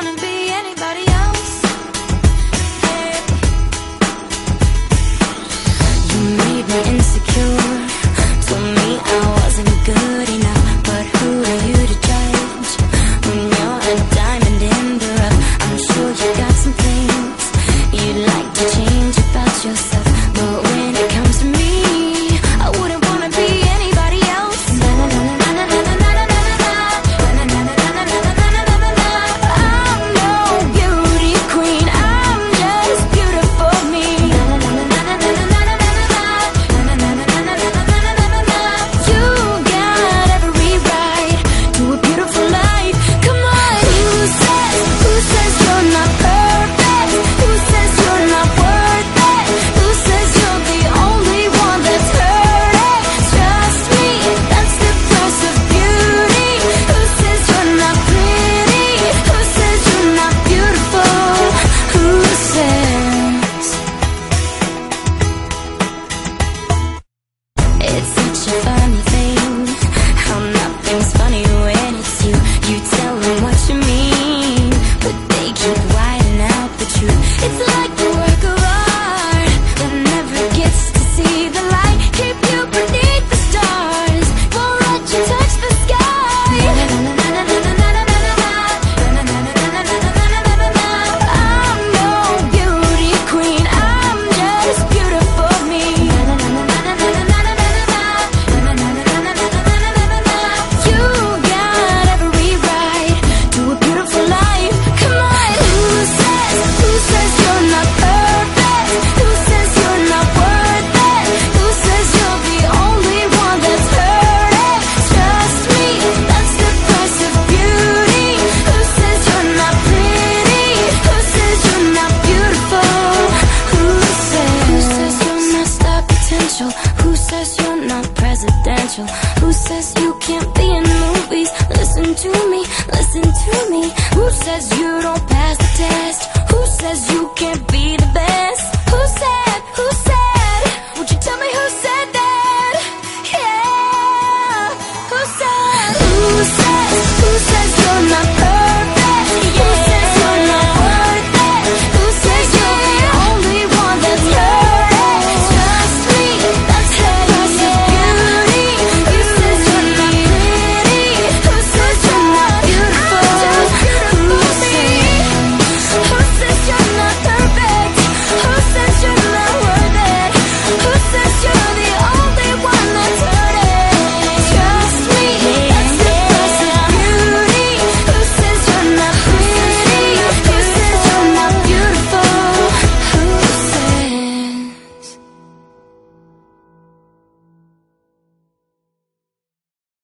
wanna be anybody else. Hey. You made me insecure, told me I wasn't good enough, but who are you to judge when you're a diamond in the rough? I'm sure you got some things you'd like to change about yourself, but when it comes to me, I wouldn't wanna be anybody else. I'm no beauty queen, I'm just beautiful me. You got every right to a beautiful life. Come on, who says you're not perfect? Who says you're not worth it? Who says you're the only one that's hurting? Trust me, that's the price of beauty. Who says you're not pretty? Who says you're not beautiful? Who says? It's such a funny thing how nothing's funny when it's you. You tell them what you mean, but they keep whiting out the truth. It's like a work of art that never gets to see the light. Keep you beneath the stars, won't let you touch the sky. I'm no beauty queen, I'm just beautiful me. You got every right to a beautiful life. Come on, who says you're not perfect? Who says you're not worth it? Who says you're the only one that's hurting? Trust me, that's the price of beauty. Who says you're not pretty? Who says you're not beautiful? Who says you're not star potential? Who says you're not presidential? Who says you can't be in movies? Listen to me, listen